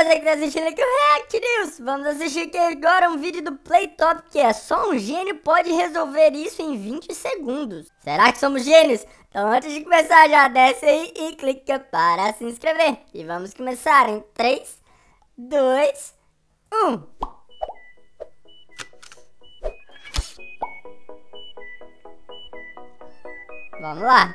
você que tá assistindo aqui o React News. Vamos assistir aqui agora um vídeo do Playtop, que é só um gênio pode resolver isso em 20 segundos. Será que somos gênios? Então antes de começar já desce aí e clica para se inscrever. E vamos começar em 3, 2, 1. Vamos lá.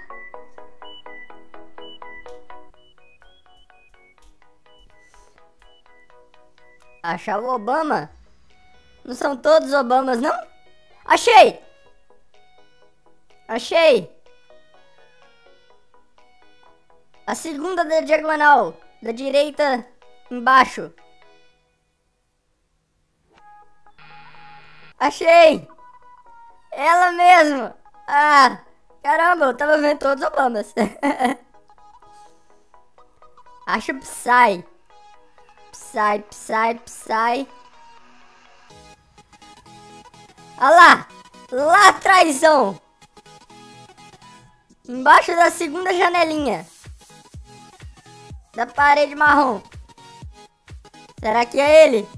Achar o Obama? Não são todos Obamas, não? Achei! Achei! A segunda da diagonal, da direita embaixo. Achei! Ela mesmo! Ah, caramba, eu tava vendo todos os Obamas. Acho Psy. Psy. Olha lá! Lá atrásão! Embaixo da segunda janelinha. Da parede marrom. Será que é ele?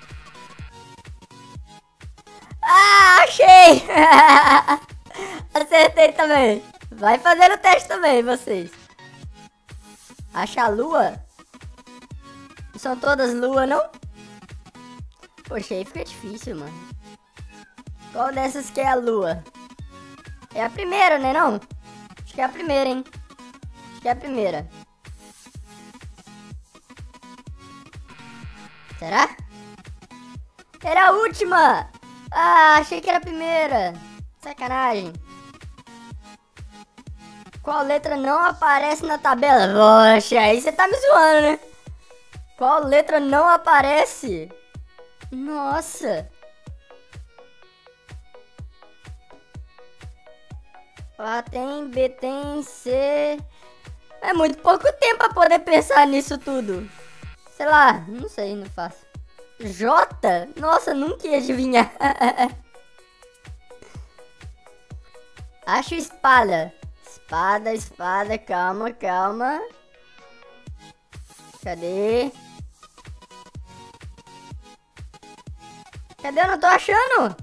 Ah, achei! Acertei também. Vai fazendo o teste também, vocês. Acha a lua? Não são todas lua, não? Poxa, aí fica difícil, mano. Qual dessas que é a lua? É a primeira, né, não? Acho que é a primeira, hein? Acho que é a primeira. Será? Era a última! Ah, achei que era a primeira. Sacanagem. Qual letra não aparece na tabela? Poxa, aí você tá me zoando, né? Qual letra não aparece? Nossa. A tem, B tem, C. É muito pouco tempo pra poder pensar nisso tudo. Sei lá, não sei, não faço. J? Nossa, nunca ia adivinhar. Acho espada. Espada, calma. Cadê? Eu não tô achando.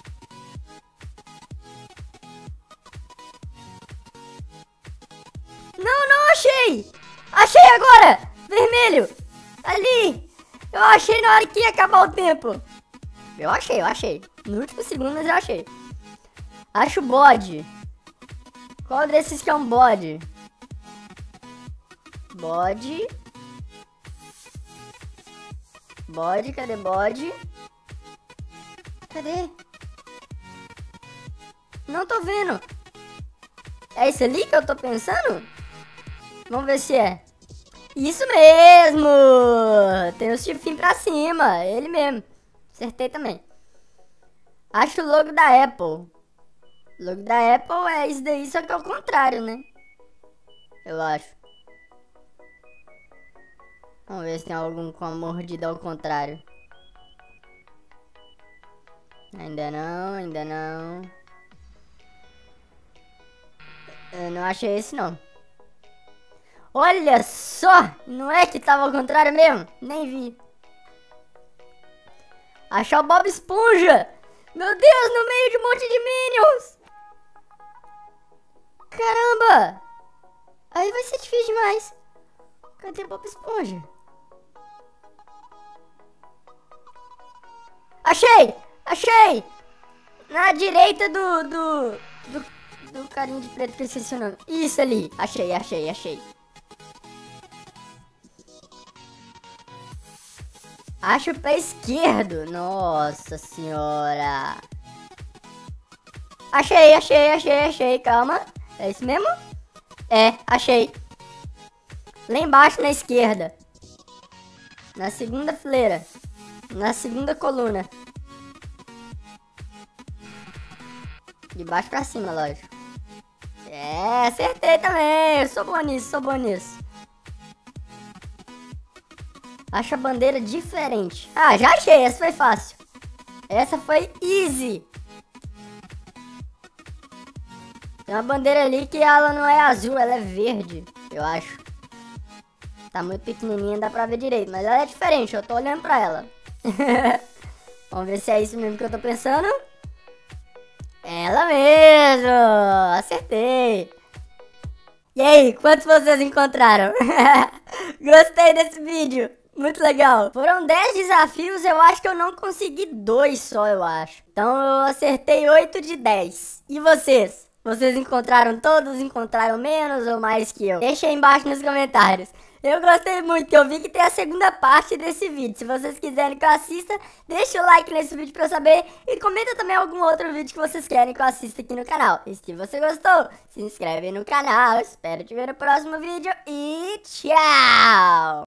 Não achei. Achei agora. Vermelho. Ali. Eu achei na hora que ia acabar o tempo. Eu achei. No último segundo eu achei. Acho bode. Qual desses que é um bode? Bode, cadê bode? Cadê? Não tô vendo. É esse ali que eu tô pensando? Vamos ver se é. Isso mesmo! Tem os chifrinhos pra cima. Ele mesmo. Acertei também. Acho o logo da Apple. O logo da Apple é isso daí, só que é o contrário, né? Eu acho. Vamos ver se tem algum com a mordida ao contrário. Ainda não. Eu não achei esse, não. Olha só! Não é que tava ao contrário mesmo? Nem vi. Achar o Bob Esponja! Meu Deus, no meio de um monte de Minions! Caramba! Aí vai ser difícil demais. Cadê o Bob Esponja? Achei! Na direita do carinha de preto que eu esqueci o nome. Isso ali. Achei. Acho o pé esquerdo. Nossa senhora. Achei. Calma. É isso mesmo? É, achei. Lá embaixo na esquerda. Na segunda fileira. Na segunda coluna. De baixo pra cima, lógico. É, acertei também. Eu sou bom nisso. Acho a bandeira diferente. Ah, já achei. Essa foi fácil. Essa foi easy. Tem uma bandeira ali que ela não é azul, ela é verde, eu acho. Tá muito pequenininha, não dá pra ver direito, mas ela é diferente, eu tô olhando pra ela. Vamos ver se é isso mesmo que eu tô pensando. Ela mesmo! Acertei! E aí, quantos vocês encontraram? Gostei desse vídeo! Muito legal! Foram 10 desafios, eu acho que eu não consegui 2 só, eu acho. Então eu acertei 8 de 10. E vocês? Vocês encontraram todos? Encontraram menos ou mais que eu? Deixa aí embaixo nos comentários. Eu gostei muito, eu vi que tem a segunda parte desse vídeo. Se vocês quiserem que eu assista, deixa o like nesse vídeo pra eu saber. E comenta também algum outro vídeo que vocês querem que eu assista aqui no canal. E se você gostou, se inscreve no canal. Espero te ver no próximo vídeo e tchau!